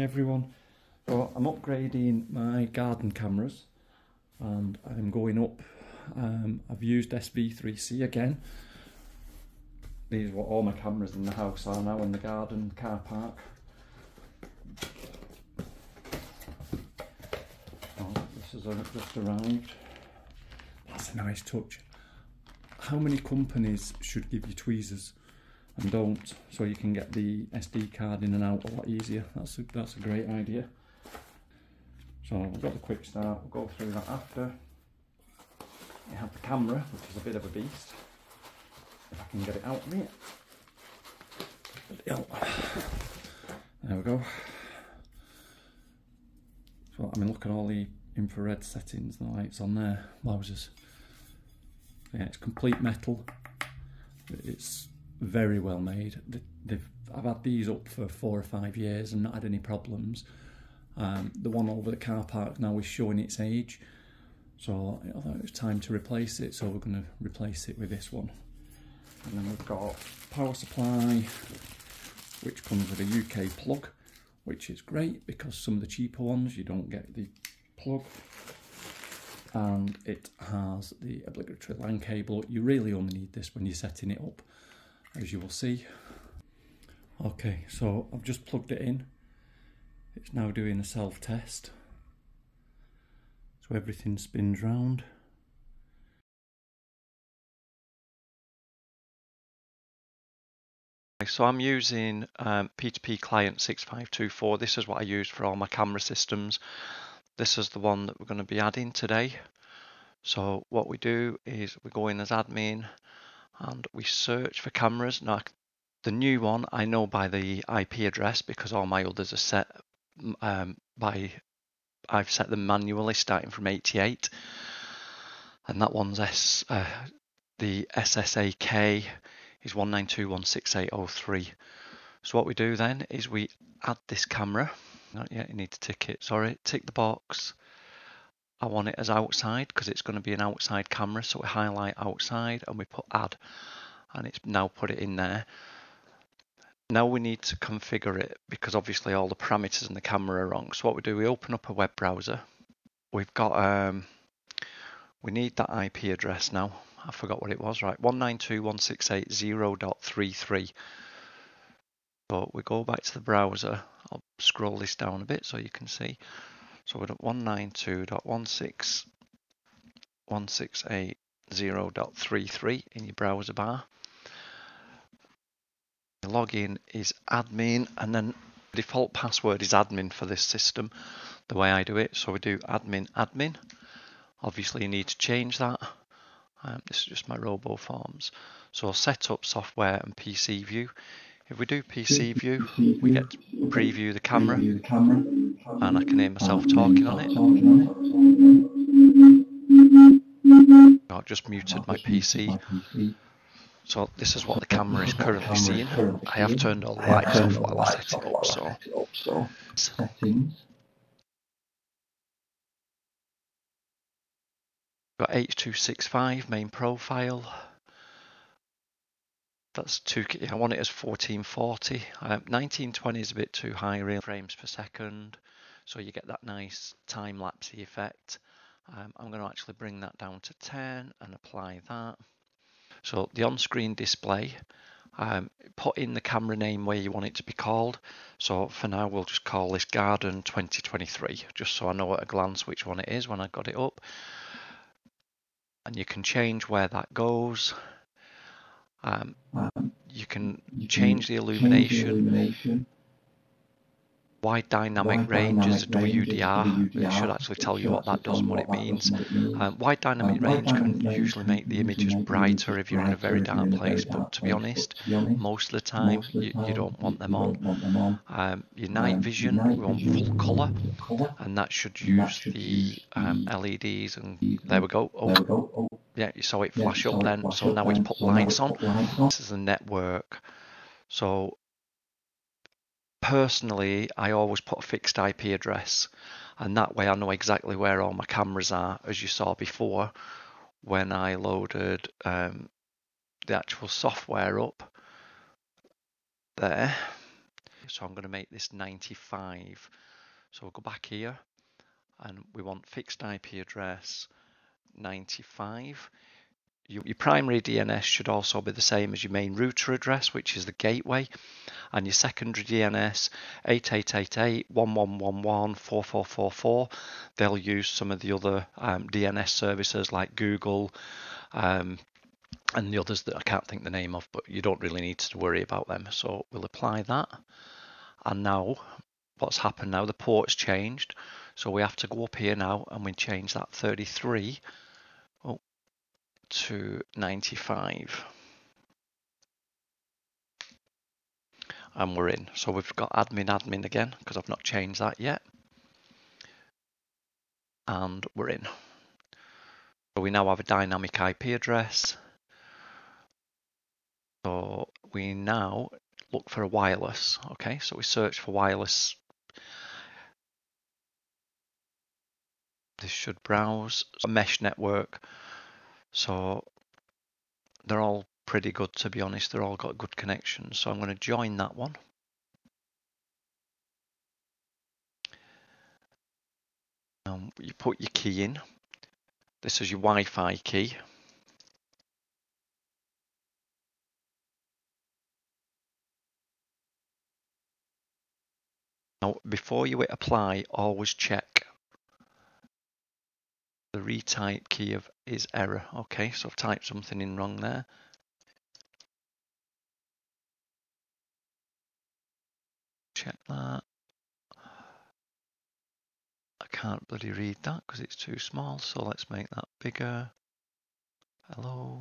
everyone. So I'm upgrading my garden cameras and I'm going up. I've used SV3C again. These are what all my cameras in the house are now, in the garden car park. Oh, this has just arrived. That's a nice touch. How many companies should give you tweezers and don't, so you can get the SD card in and out a lot easier? That's a great idea. So we've got the quick start, we'll go through that after. You have the camera, which is a bit of a beast. If I can get it out of here. There we go. So I mean, look at all the infrared settings, the lights on there, wowzers. Yeah, it's complete metal. It's very well made. I've had these up for 4 or 5 years and not had any problems. The one over the car park now is showing its age, so I thought it was time to replace it, so we're going to replace it with this one. And then we've got power supply, which comes with a UK plug, which is great because some of the cheaper ones you don't get the plug. And it has the obligatory LAN cable. You really only need this when you're setting it up, as you will see. Okay, so I've just plugged it in. It's now doing a self-test. So everything spins round. So I'm using P2P client 6524. This is what I use for all my camera systems. This is the one that we're going to be adding today. So what we do is we go in as admin and we search for cameras. Now the new one I know by the IP address because all my others are set I've set them manually starting from 88, and that one's the SSAK is 192.168.03. So what we do then is we add this camera. Not yet, you need to tick it, sorry, tick the box. I want it as outside because it's going to be an outside camera, so we highlight outside and we put add, and it's now put it in there. Now we need to configure it because obviously all the parameters in the camera are wrong. So what we do, we open up a web browser. We've got we need that IP address now. I forgot what it was, right? 192.168.0.33. So we go back to the browser. I'll scroll this down a bit so you can see. So we're at 192.168.0.33 in your browser bar. The login is admin, and then the default password is admin for this system, the way I do it. So we do admin. Obviously you need to change that. This is just my RoboForms. So set up software and PC view. If we do PC view, we get to preview the camera, and I can hear myself talking on it. I've just muted my PC. So this is what the camera is currently seeing. I have turned all the lights off while I set it up. So settings. Got H.265 main profile. That's I want it as 1440. 1920 is a bit too high, really. Frames per second, so you get that nice time-lapsey effect. I'm going to actually bring that down to 10 and apply that. So the on-screen display, put in the camera name where you want it to be called. So for now we'll just call this Garden 2023, just so I know at a glance which one it is when I got it up. And you can change where that goes. You can change the illumination. Wide dynamic range is a WDR. It should actually tell you what that does and what it means. Wide dynamic range can usually make the images brighter if you're in a very dark place, but to be honest, most of the time you don't want them on. Your night vision, we want full colour, and that should use the LEDs, and there we go. Oh, yeah, you saw it flash up then, so now it's put lights on. This is the network. So personally, I always put a fixed IP address, and that way I know exactly where all my cameras are, as you saw before when I loaded the actual software up there. so I'm going to make this 95. So we'll go back here and we want fixed IP address 95. Your primary DNS should also be the same as your main router address, which is the gateway, and your secondary DNS 8888.1111.4444. They'll use some of the other DNS services like Google and the others that I can't think the name of, but you don't really need to worry about them. So we'll apply that. And now what's happened now, the port's changed. So we have to go up here now and we change that 33 to 95. And we're in. So we've got admin again because I've not changed that yet. And we're in. So we now have a dynamic IP address. So we now look for a wireless. Okay, so we search for wireless. This should browse a mesh network. So they're all pretty good, to be honest. They're all got good connections. So I'm going to join that one. You put your key in. This is your Wi-Fi key. Now, before you hit apply, always check the retype key is error. Okay, so I've typed something in wrong there. Check that. I can't bloody read that because it's too small, so let's make that bigger. Hello.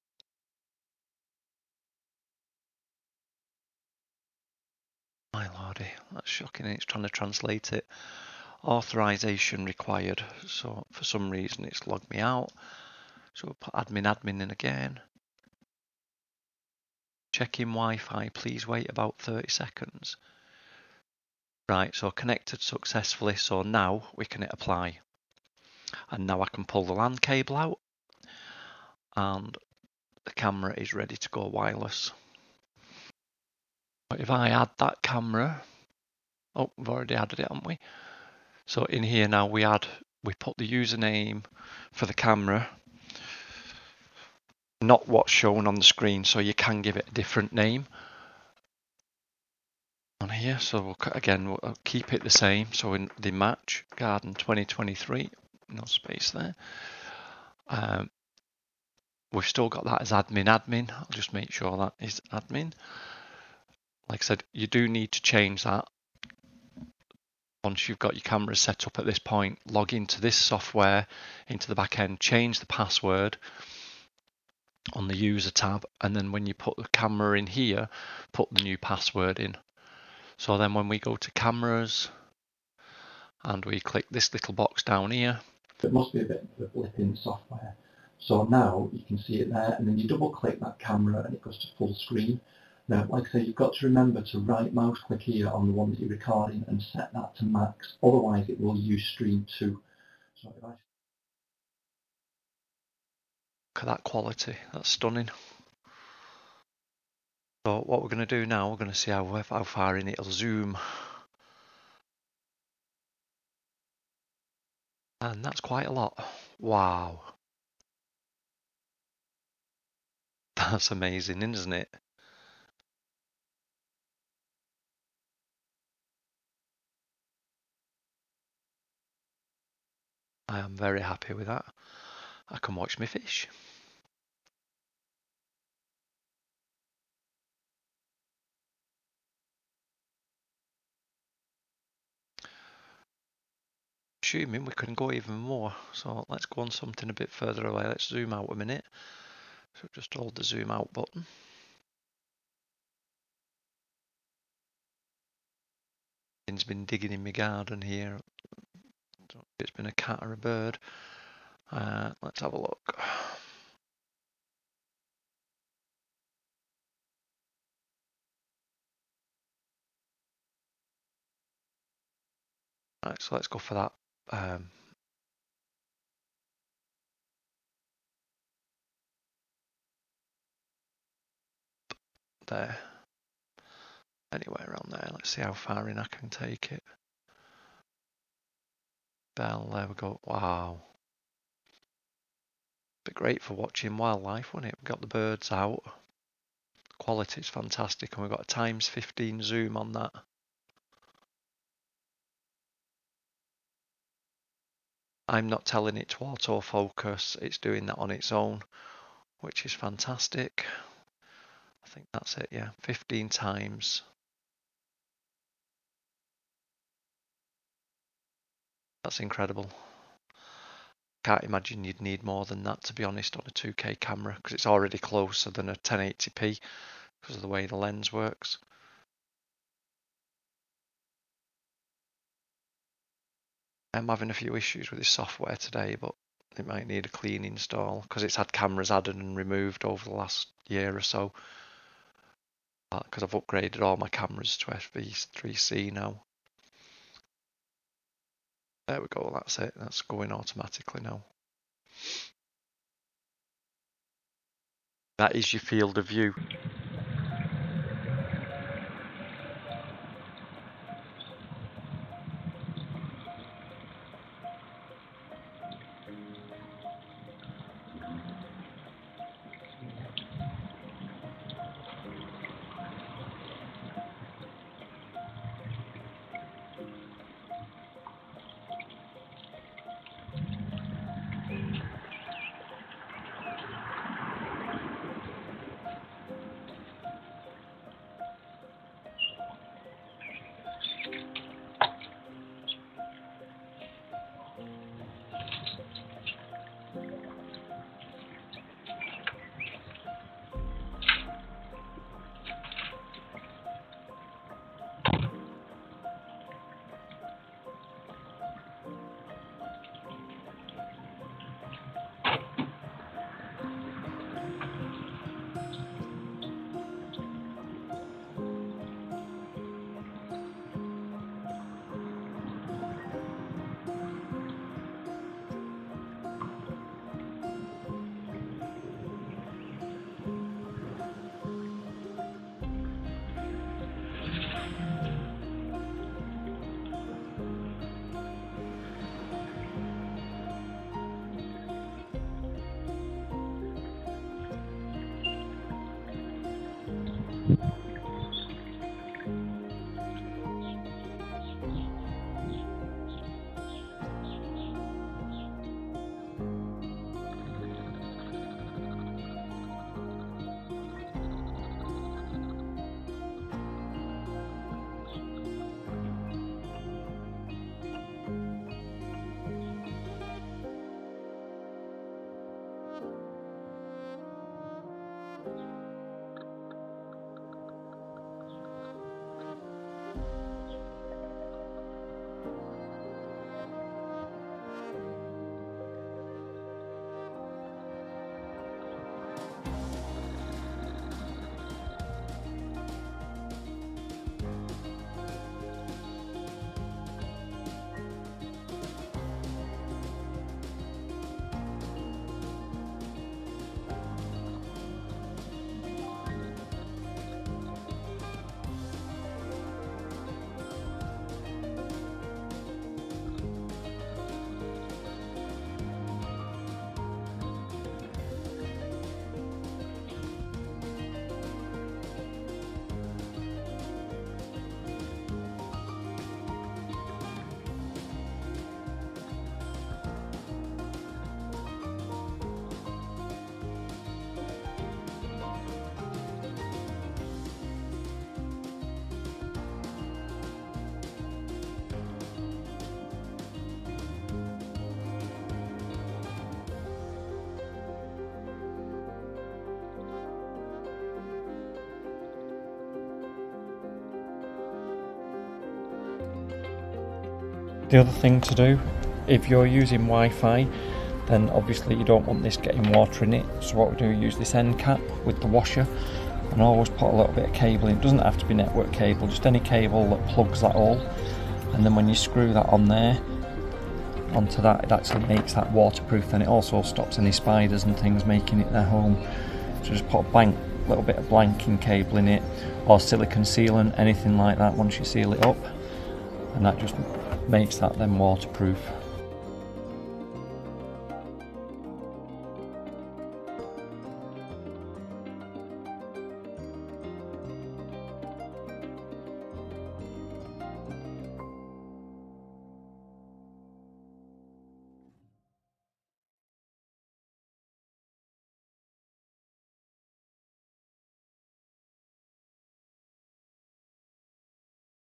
My lordy, that's shocking. It's trying to translate it. Authorization required. So for some reason it's logged me out. So we'll put admin in again. Checking Wi-Fi, please wait about 30 seconds. Right, so connected successfully. So now we can hit apply. And now I can pull the LAN cable out. And the camera is ready to go wireless. If I add that camera, oh, we've already added it, haven't we? So in here now we put the username for the camera, not what's shown on the screen, so you can give it a different name on here. So we'll keep it the same. So in the match Garden 2023, no space there. We've still got that as admin. I'll just make sure that is admin. Like I said, you do need to change that. Once you've got your camera set up at this point, log into this software, into the back end, change the password on the user tab, and then when you put the camera in here, put the new password in. So then when we go to cameras and we click this little box down here. It must be a bit of a blip in the software. So now you can see it there, and then you double click that camera and it goes to full screen. Now, like I say, you've got to remember to right mouse click here on the one that you're recording and set that to max, otherwise it will use stream 2. So if I... Look at that quality, that's stunning. So what we're going to do now, we're going to see how far in it'll zoom. And that's quite a lot. Wow. That's amazing, isn't it? I am very happy with that. I can watch my fish. Assuming we can go even more. So let's go on something a bit further away. Let's zoom out a minute. So just hold the zoom out button. It's been digging in my garden here. It's been a cat or a bird. Let's have a look. Right, so let's go for that. There. anywhere around there. Let's see how far in I can take it. Bell, there we go. Wow. Be great for watching wildlife, wouldn't it? We've got the birds out. Quality is fantastic, and we've got a ×15 zoom on that. I'm not telling it to autofocus, it's doing that on its own, which is fantastic. I think that's it, yeah, 15 times. That's incredible. Can't imagine you'd need more than that, to be honest, on a 2K camera, because it's already closer than a 1080p because of the way the lens works. I'm having a few issues with this software today, but it might need a clean install because it's had cameras added and removed over the last year or so. Because I've upgraded all my cameras to SV3C now. There we go, that's it. That's going automatically now. That is your field of view. The other thing to do, if you're using Wi-Fi, then obviously you don't want this getting water in it. So what we do, use this end cap with the washer and always put a little bit of cable in. It doesn't have to be network cable, just any cable that plugs that hole. And then when you screw that on there, onto that, it actually makes that waterproof, and it also stops any spiders and things making it their home. So just put a bank little bit of blanking cable in it, or silicone sealant, anything like that once you seal it up, and that just makes that then waterproof.